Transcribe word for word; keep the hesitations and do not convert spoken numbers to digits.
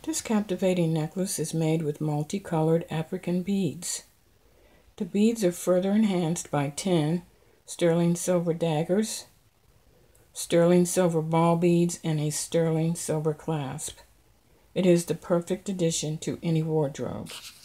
This captivating necklace is made with multicolored African beads. The beads are further enhanced by ten sterling silver daggers, sterling silver ball beads, and a sterling silver clasp. It is the perfect addition to any wardrobe.